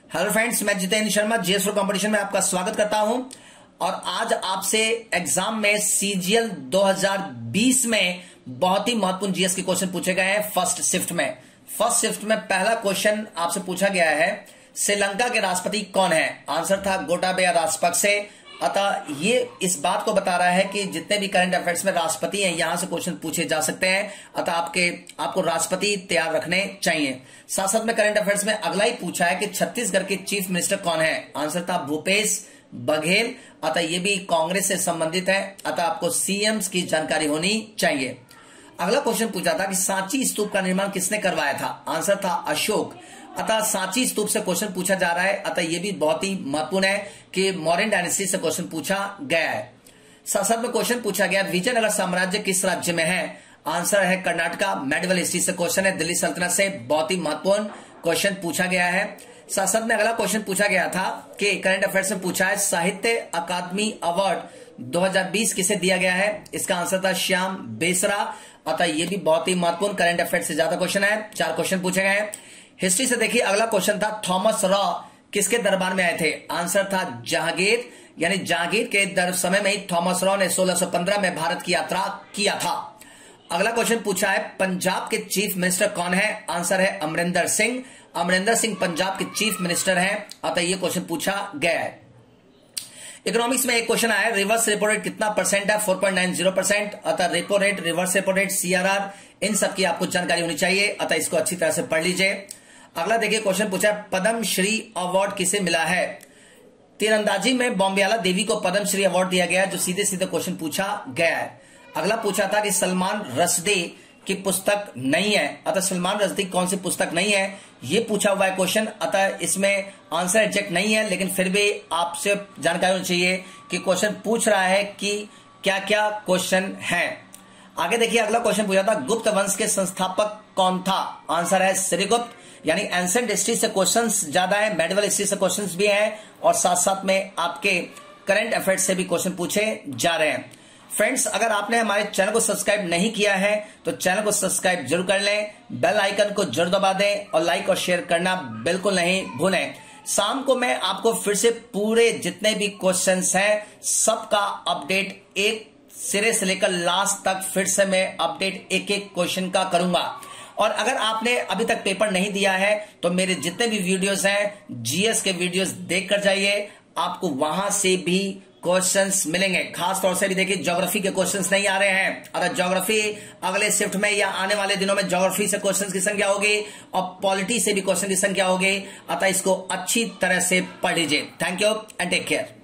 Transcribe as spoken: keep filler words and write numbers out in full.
Hello friends, मैं Jitendra Sharma GS competition में आपका स्वागत करता हूं और आज आपसे एग्जाम में सीजीएल दो हज़ार बीस में बहुत ही महत्वपूर्ण जीएस के क्वेश्चन पूछे गए हैं। फर्स्ट शिफ्ट में फर्स्ट शिफ्ट में पहला क्वेश्चन आपसे पूछा गया है, श्रीलंका के राष्ट्रपति कौन है? आंसर था गोटाबया राजपक्षे। अतः ये इस बात को बता रहा है कि जितने भी करंट अफेयर्स में राष्ट्रपति हैं यहां से क्वेश्चन पूछे जा सकते हैं। अतः आपके आपको राष्ट्रपति तैयार रखने चाहिए। साथ साथ में करंट अफेयर्स में अगला ही पूछा है कि छत्तीसगढ़ के चीफ मिनिस्टर कौन है? आंसर था भूपेश बघेल। अतः ये भी कांग्रेस से संबंधित है। अतः आपको सीएम की जानकारी होनी चाहिए। अगला क्वेश्चन पूछा था कि सांची स्तूप का निर्माण किसने करवाया था? आंसर था अशोक। अतः सांची स्तूप से क्वेश्चन पूछा जा रहा है। अतः यह भी बहुत ही महत्वपूर्ण है कि मौर्यन डायनेस्टी से क्वेश्चन पूछा गया है। साथ साथ में क्वेश्चन पूछा गया विजयनगर साम्राज्य किस राज्य में है? आंसर है कर्नाटका। मेडिवल हिस्ट्री से क्वेश्चन है, दिल्ली सल्तनत से बहुत ही महत्वपूर्ण क्वेश्चन पूछा गया है। साथ साथ में अगला क्वेश्चन पूछा गया था कि करंट अफेयर्स में पूछा है साहित्य अकादमी अवार्ड दो हज़ार बीस किसे दिया गया है? इसका आंसर था श्याम बेसरा। अतः यह भी बहुत ही महत्वपूर्ण करंट अफेयर्स से ज्यादा क्वेश्चन है। चार क्वेश्चन पूछे गए हैं। हिस्ट्री से देखिए, अगला क्वेश्चन था थॉमस रॉ किसके दरबार में आए थे? आंसर था जहांगीर। यानी जहांगीर के दर समय में ही थॉमस रॉ ने सोलह सौ पंद्रह में भारत की यात्रा किया था। अगला क्वेश्चन पूछा है पंजाब के चीफ मिनिस्टर कौन है? आंसर है अमरिंदर सिंह। अमरिंदर सिंह पंजाब के चीफ मिनिस्टर हैं। अतः यह क्वेश्चन पूछा गया है। इकोनॉमिक्स में एक क्वेश्चन आया, रिवर्स रेपो रेट कितना परसेंट है? चार पॉइंट नौ ज़ीरो परसेंट। अतः repo rate, reverse repo rate, CRR, इन सब की आपको जानकारी होनी चाहिए। अतः इसको अच्छी तरह से पढ़ लीजिए। अगला देखिए क्वेश्चन पूछा है पद्म श्री अवार्ड किसे मिला है? तीरंदाजी में बॉम्बियाला देवी को पद्म श्री अवार्ड दिया गया है, जो सीधे सीधे क्वेश्चन पूछा गया है। अगला पूछा था कि सलमान रश्दी की पुस्तक नहीं है। अतः सलमान रश्दी कौन सी पुस्तक नहीं है, ये पूछा हुआ है क्वेश्चन। अतः इसमें आंसर एग्जैक्ट नहीं है, लेकिन फिर भी आपसे जानकारी होनी चाहिए कि क्वेश्चन पूछ रहा है कि क्या क्या क्वेश्चन है। आगे देखिए, अगला क्वेश्चन पूछा था गुप्त वंश के संस्थापक कौन था? आंसर है श्रीगुप्त। यानी एंसेंट हिस्ट्री से क्वेश्चंस ज्यादा है, मेडिवल हिस्ट्री से क्वेश्चंस भी हैं और साथ साथ में आपके करंट अफेयर्स से भी क्वेश्चन पूछे जा रहे हैं। फ्रेंड्स, अगर आपने हमारे चैनल को सब्सक्राइब नहीं किया है तो चैनल को सब्सक्राइब जरूर कर लें, बेल आइकन को जरूर दबा दें और लाइक और शेयर करना बिल्कुल नहीं भूलें। शाम को मैं आपको फिर से पूरे जितने भी क्वेश्चंस हैं सबका अपडेट एक सिरे से लेकर लास्ट तक फिर से मैं अपडेट एक एक क्वेश्चन का करूंगा। और अगर आपने अभी तक पेपर नहीं दिया है तो मेरे जितने भी वीडियोस हैं जीएस के वीडियोस देख कर जाइए, आपको वहां से भी क्वेश्चंस मिलेंगे। खास तौर से भी देखिए, ज्योग्राफी के क्वेश्चंस नहीं आ रहे हैं। अगर ज्योग्राफी अगले शिफ्ट में या आने वाले दिनों में ज्योग्राफी से क्वेश्चंस की संख्या होगी और पॉलिटी से भी क्वेश्चन की संख्या होगी। अतः इसको अच्छी तरह से पढ़ लीजिए। Thank you and take care.